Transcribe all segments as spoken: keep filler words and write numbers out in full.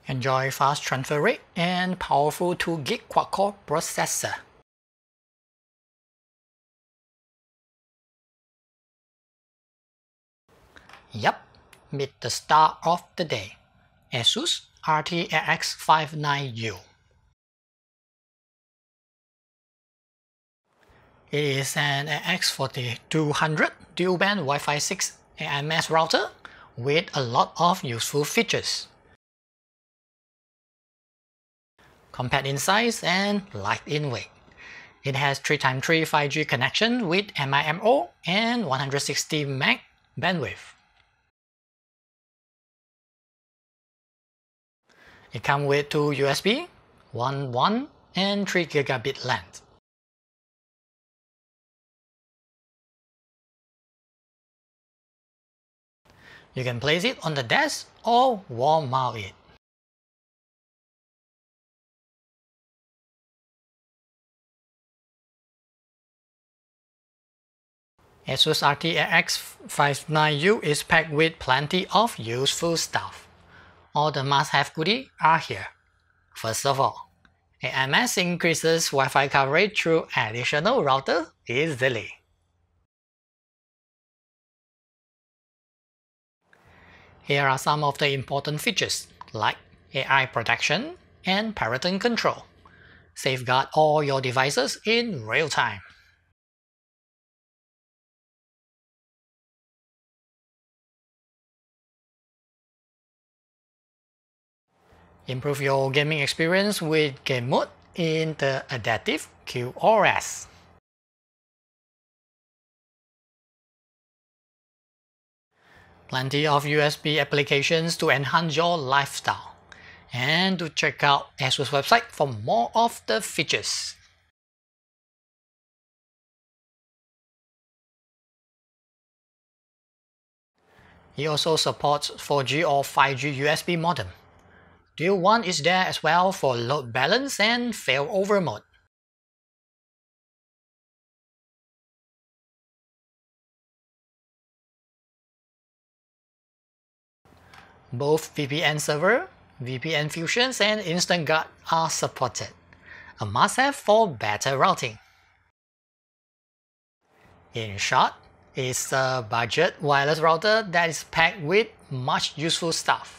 Enjoy fast transfer rate and powerful two gig quad-core processor. Yup, meet the star of the day, ASUS R T X fifty-nine U. It is an A X forty-two hundred dual-band Wi-Fi six A I M S router with a lot of useful features. Compact in size and light in weight. It has three by three five G connection with M I M O and one hundred sixty meg bandwidth. It comes with two U S B, one one and three gigabit LAN. You can place it on the desk or wall mount it. ASUS R T X fifty-nine U is packed with plenty of useful stuff. All the must-have goodies are here. First of all, A I M S increases Wi-Fi coverage through additional router easily. Here are some of the important features like A I protection and parental control. Safeguard all your devices in real time. Improve your gaming experience with game mode in the Adaptive Q O S. Plenty of U S B applications to enhance your lifestyle. And to check out ASUS website for more of the features. It also supports four G or five G U S B modem. Dual one is there as well for load balance and failover mode. Both V P N server, V P N fusions and Instant Guard are supported. A must-have for better routing. In short, it's a budget wireless router that is packed with much useful stuff.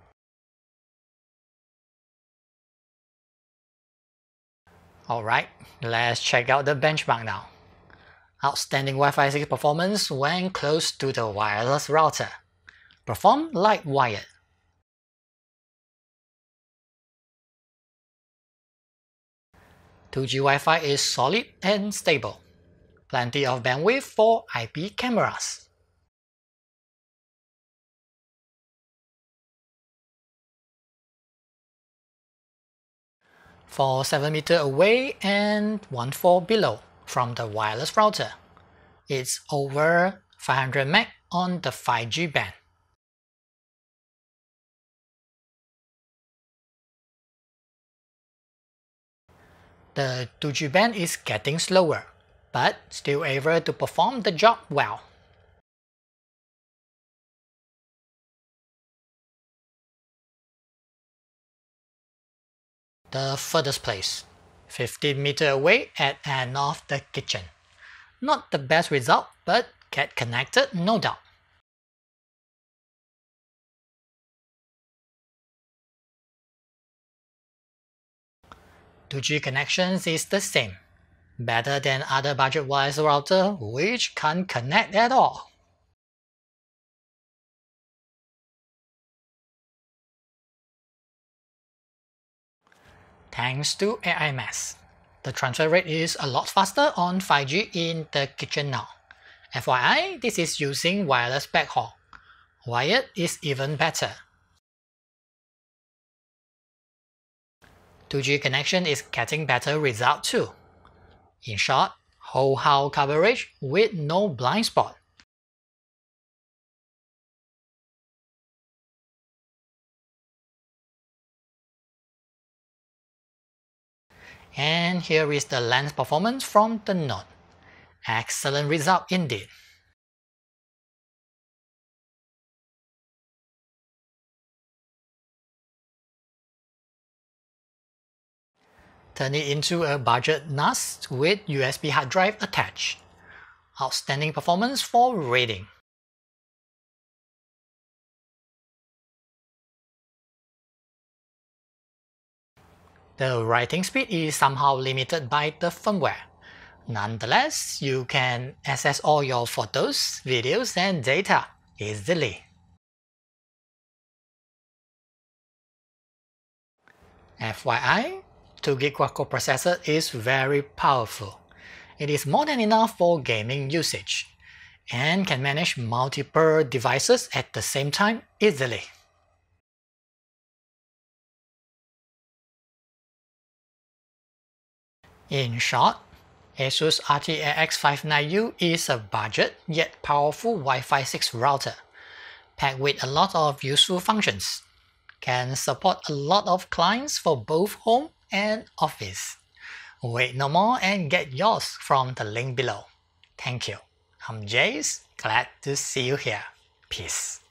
Alright, let's check out the benchmark now. Outstanding Wi-Fi six performance when close to the wireless router. Perform like wired. two G Wi-Fi is solid and stable. Plenty of bandwidth for I P cameras. For seven meters away and one four below from the wireless router. It's over five hundred meg on the five G band. The two G band is getting slower, but still able to perform the job well. The furthest place, fifteen meters away at end of the kitchen. Not the best result, but get connected no doubt. two G connections is the same. Better than other budget wireless router which can't connect at all. Thanks to A I M S, the transfer rate is a lot faster on five G in the kitchen now. F Y I, this is using wireless backhaul. Wired is even better. two G connection is getting better result too. In short, whole house coverage with no blind spot. And here is the lens performance from the Note. Excellent result indeed. turn it into a budget N A S with U S B hard drive attached. Outstanding performance for reading. The writing speed is somehow limited by the firmware. Nonetheless, you can access all your photos, videos, and data easily. F Y I, two gig quad-core processor is very powerful. It is more than enough for gaming usage, and can manage multiple devices at the same time easily. In short, ASUS R T A X fifty-nine U is a budget yet powerful Wi-Fi six router, packed with a lot of useful functions. Can support a lot of clients for both home and office. Wait no more and get yours from the link below. Thank you. I'm Jace, glad to see you here. Peace.